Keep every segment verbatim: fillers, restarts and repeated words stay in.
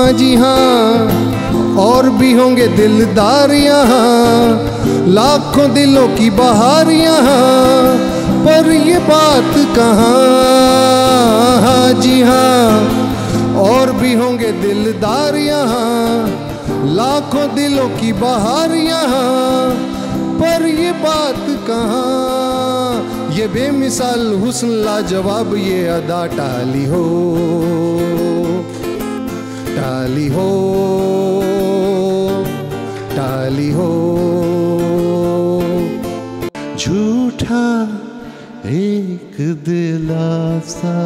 हाँ जी हाँ, और भी होंगे दिलदार यहाँ, लाखों दिलों की बहार यहाँ, पर ये बात कहाँ। हाँ जी हाँ, और भी होंगे दिलदार यहाँ, लाखों दिलों की बहार यहाँ, पर ये बात कहाँ। ये बेमिसाल हुस्न लाजवाब ये अदा टाली हो, टाली हो, टाली हो। झूठा एक दिलासा,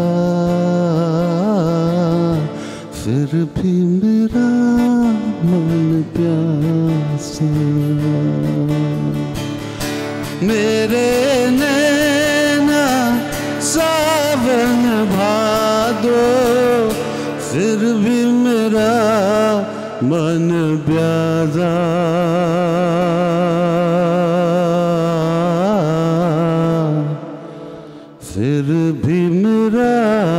फिर भी मेरा मन प्यासा। मेरे नैना सावन भादो, फिर भी मेरा मन प्यासा। फिर भी मेरा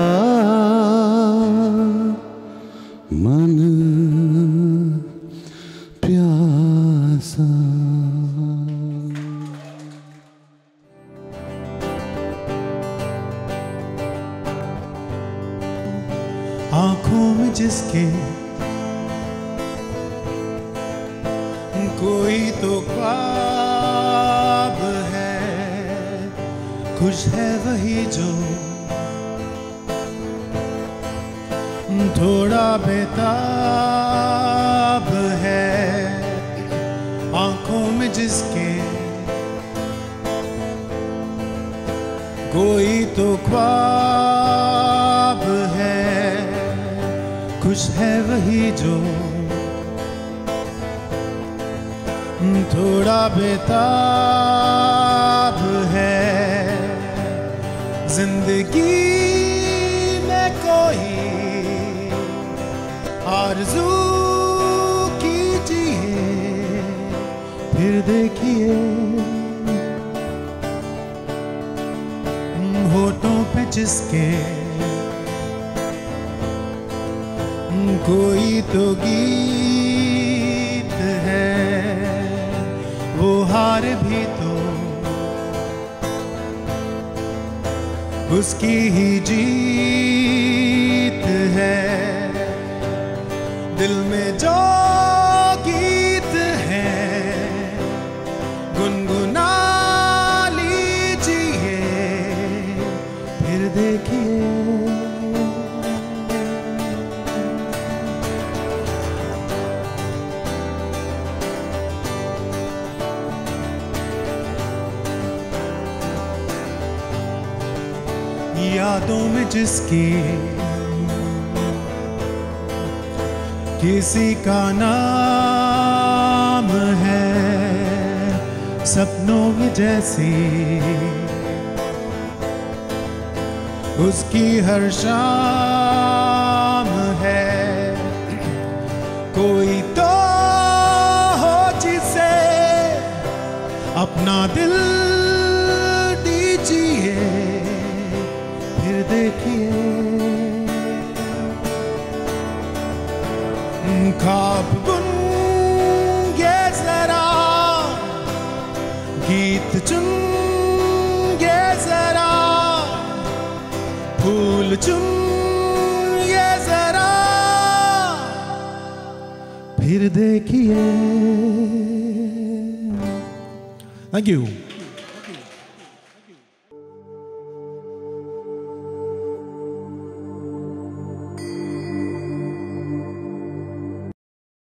मन प्यासा। आँखों में जिसके कोई तो ख्वाब है, खुश है वही जो थोड़ा बेताब है। आँखों में जिसके कोई तो ख्वाब है, खुश है वही जो थोड़ा बेताब है। जिंदगी में कोई आरज़ू कीजिए, फिर देखिए होठों पे जिसके कोई तो गीत है, वो हार भी तो उसकी ही जीत है। दिल में जो गीत है गुनगुना लीजिए, फिर देखिए यादों में जिसकी किसी का नाम है, सपनों में जैसी उसकी हर शाम है। कोई तो हो जिसे अपना दिल दीजिए, फिर देखिए ख्वाब बुन ये जरा, गीत चुन ये जरा, फूल चुन ये जरा, फिर देखिए। Thank you.